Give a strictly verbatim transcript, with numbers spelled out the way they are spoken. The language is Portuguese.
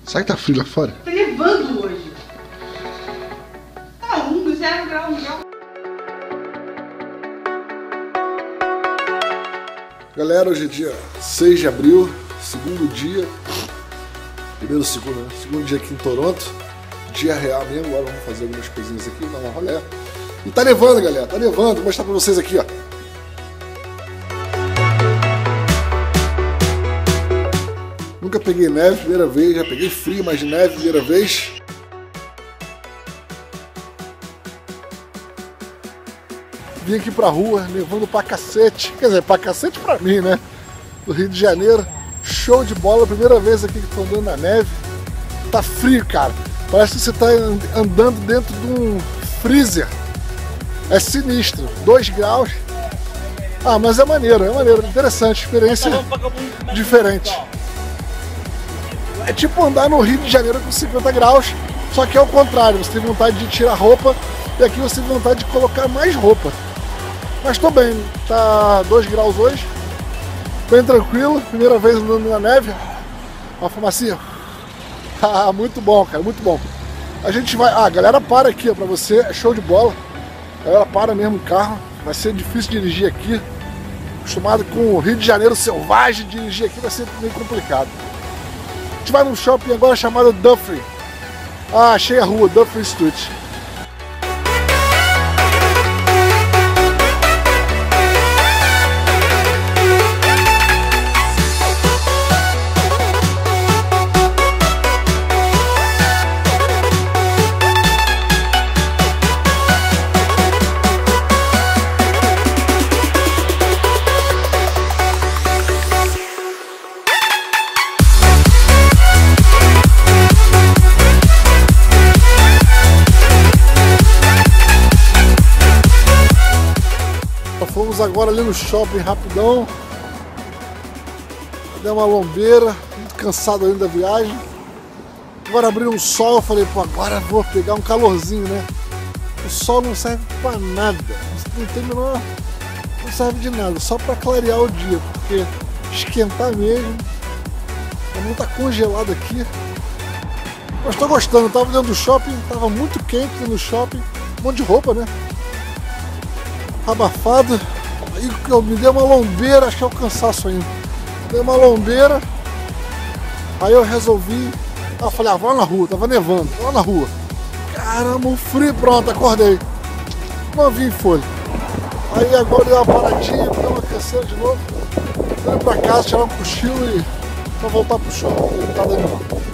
Será que tá frio lá fora? Tá nevando hoje. Tá um, zero grau, um grau. Galera, hoje é dia seis de abril, segundo dia. Primeiro, segundo, né? Segundo dia aqui em Toronto. Dia real mesmo. Agora vamos fazer algumas coisinhas aqui, dar uma rolé. E tá nevando, galera, tá nevando. Vou mostrar pra vocês aqui, ó. Nunca peguei neve, primeira vez. Já peguei frio, mas de neve, primeira vez. Vim aqui pra rua, nevando pra cacete. Quer dizer, pra cacete pra mim, né? Do Rio de Janeiro. Show de bola, primeira vez aqui que tô andando na neve. Tá frio, cara. Parece que você tá andando dentro de um freezer. É sinistro. dois graus. Ah, mas é maneiro, é maneiro. Interessante, experiência diferente. É tipo andar no Rio de Janeiro com cinquenta graus, só que é o contrário. Você tem vontade de tirar roupa e aqui você tem vontade de colocar mais roupa. Mas tô bem, tá dois graus hoje. Bem tranquilo, primeira vez andando na neve. Uma fumacinha. Ah, muito bom, cara, muito bom. A gente vai... Ah, a galera para aqui, ó, pra você, é show de bola. A galera para mesmo o carro. Vai ser difícil dirigir aqui. Acostumado com o Rio de Janeiro selvagem, dirigir aqui vai ser meio complicado. A gente vai num shopping agora chamado Dufferin. Ah, achei a rua, Dufferin Street. Fomos agora ali no shopping rapidão. Deu uma lombeira, muito cansado ainda da viagem. Agora abriu um sol, eu falei, pô, agora vou pegar um calorzinho, né? O sol não serve pra nada, não tem menor, não serve de nada, só pra clarear o dia, porque esquentar mesmo, o mundo tá congelado aqui. Mas tô gostando, eu tava dentro do shopping, tava muito quente dentro do shopping, um monte de roupa, né? Abafado, aí eu me deu uma lombeira, acho que é o cansaço ainda. Deu uma lombeira, aí eu resolvi, ah, eu falei, ah, vou lá na rua, tava nevando, vou lá na rua. Caramba, um frio, pronto, acordei. Não vi em folha. Aí agora deu uma paradinha, deu uma canseira de novo. Vou pra casa, tirar um cochilo e pra voltar pro shopping, não tá dando não.